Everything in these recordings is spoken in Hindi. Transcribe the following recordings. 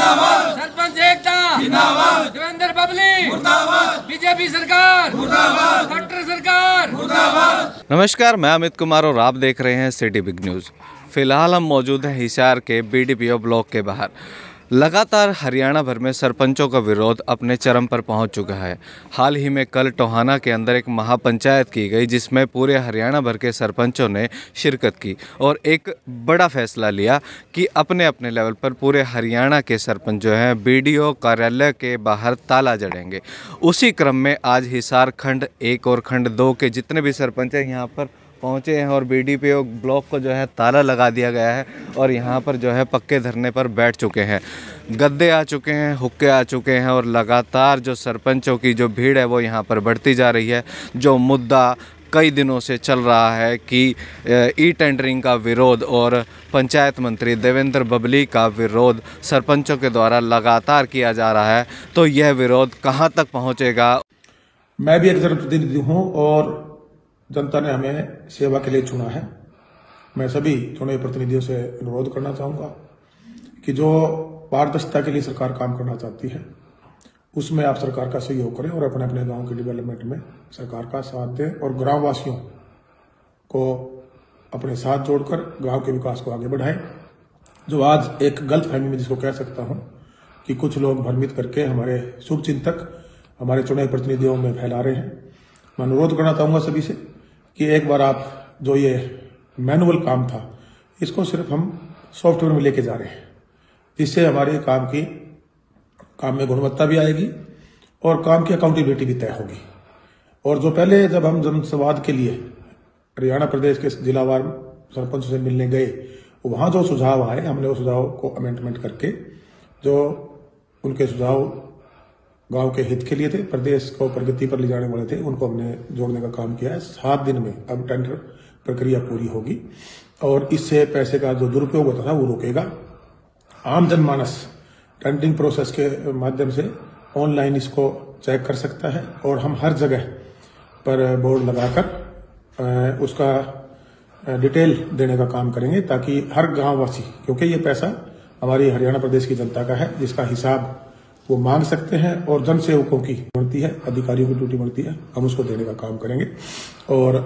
जिंदाबाद, सरपंच एकता जिंदाबाद, देवेंद्र बबली मुर्दाबाद, बीजेपी सरकार मुर्दाबाद, खट्टर सरकार मुर्दाबाद। नमस्कार, मैं अमित कुमार और आप देख रहे हैं सिटी बिग न्यूज़। फिलहाल हम मौजूद हैं हिसार के बीडीपीओ ब्लॉक के बाहर। लगातार हरियाणा भर में सरपंचों का विरोध अपने चरम पर पहुंच चुका है। हाल ही में कल टोहाना के अंदर एक महापंचायत की गई जिसमें पूरे हरियाणा भर के सरपंचों ने शिरकत की और एक बड़ा फैसला लिया कि अपने अपने लेवल पर पूरे हरियाणा के सरपंच जो हैं बीडीओ कार्यालय के बाहर ताला जड़ेंगे। उसी क्रम में आज हिसार खंड 1 और खंड 2 के जितने भी सरपंच हैं यहाँ पर पहुँचे हैं और बीडीपीओ ब्लॉक को जो है ताला लगा दिया गया है और यहाँ पर जो है पक्के धरने पर बैठ चुके हैं। गद्दे आ चुके हैं, हुक्के आ चुके हैं और लगातार जो सरपंचों की जो भीड़ है वो यहाँ पर बढ़ती जा रही है। जो मुद्दा कई दिनों से चल रहा है कि ई टेंडरिंग का विरोध और पंचायत मंत्री देवेंद्र बबली का विरोध सरपंचों के द्वारा लगातार किया जा रहा है, तो यह विरोध कहाँ तक पहुँचेगा। मैं भी एक जनप्रतिनिधि हूँ और जनता ने हमें सेवा के लिए चुना है। मैं सभी चुने प्रतिनिधियों से अनुरोध करना चाहूँगा कि जो पारदर्शिता के लिए सरकार काम करना चाहती है उसमें आप सरकार का सहयोग करें और अपने अपने गांव के डेवलपमेंट में सरकार का साथ दें और ग्राम वासियों को अपने साथ जोड़कर गांव के विकास को आगे बढ़ाएं। जो आज एक गलतफहमी में जिसको कह सकता हूं कि कुछ लोग भ्रमित करके हमारे शुभचिंतक हमारे चुने प्रतिनिधियों में फैला रहे हैं, मैं अनुरोध करना चाहूंगा सभी से कि एक बार आप जो ये मैनुअल काम था इसको सिर्फ हम सॉफ्टवेयर में लेके जा रहे हैं, जिससे हमारे काम में गुणवत्ता भी आएगी और काम की अकाउंटेबिलिटी भी तय होगी। और जो पहले जब हम जनसंवाद के लिए हरियाणा प्रदेश के जिलावार सरपंच से मिलने गए, वहां जो सुझाव आए हमने उस सुझाव को अमेंडमेंट करके जो उनके सुझाव गांव के हित के लिए थे, प्रदेश को प्रगति पर ले जाने वाले थे, उनको हमने जोड़ने का काम किया है। 7 दिन में अब टेंडर प्रक्रिया पूरी होगी और इससे पैसे का जो दुरुपयोग होता था वो रुकेगा। आम जनमानस टेंडरिंग प्रोसेस के माध्यम से ऑनलाइन इसको चेक कर सकता है और हम हर जगह पर बोर्ड लगाकर उसका डिटेल देने का काम करेंगे ताकि हर गांववासी, क्योंकि ये पैसा हमारी हरियाणा प्रदेश की जनता का है जिसका हिसाब वो मांग सकते हैं और जन सेवकों की बढ़ती है, अधिकारियों की ड्यूटी बढ़ती है, हम उसको देने का काम करेंगे। और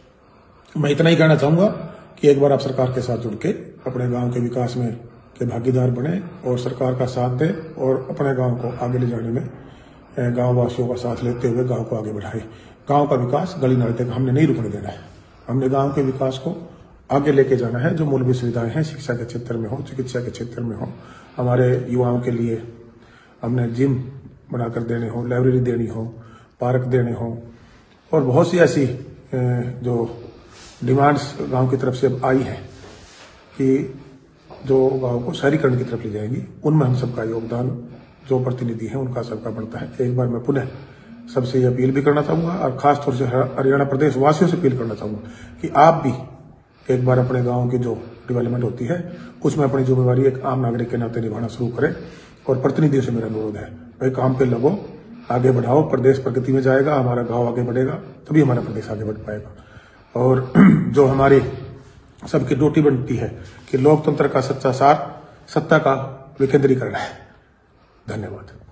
मैं इतना ही कहना चाहूंगा कि एक बार आप सरकार के साथ जुड़ के अपने गांव के विकास में के भागीदार बने और सरकार का साथ दें और अपने गांव को आगे ले जाने में गांव वासियों का साथ लेते हुए गांव को आगे बढ़ाए। गांव का विकास गली नाले तक हमने नहीं रुकने देना है, हमने गांव के विकास को आगे लेके जाना है। जो मूलभूत सुविधाएं हैं, शिक्षा के क्षेत्र में हो, चिकित्सा के क्षेत्र में हो, हमारे युवाओं के लिए हमने जिम बनाकर देने हो, लाइब्रेरी देनी हो, पार्क देने हो और बहुत सी ऐसी जो डिमांड्स गांव की तरफ से आई है कि जो गांव को शहरीकरण की तरफ ले जाएंगी, उनमें हम सबका योगदान जो प्रतिनिधि हैं उनका सबका बनता है। एक बार मैं पुनः सबसे ये अपील भी करना चाहूंगा और खासतौर से हरियाणा प्रदेश वासियों से अपील करना चाहूंगा कि आप भी एक बार अपने गाँव की जो डेवलपमेंट होती है उसमें अपनी जिम्मेवारी एक आम नागरिक के नाते निभाना शुरू करें। और प्रतिनिधियों से मेरा अनुरोध है, भाई काम पे लगो, आगे बढ़ाओ, प्रदेश प्रगति में जाएगा, हमारा गांव आगे बढ़ेगा तभी हमारा प्रदेश आगे बढ़ पाएगा। और जो हमारी सबकी ड्यूटी बनती है कि लोकतंत्र का सच्चा सार सत्ता का विकेंद्रीकरण है। धन्यवाद।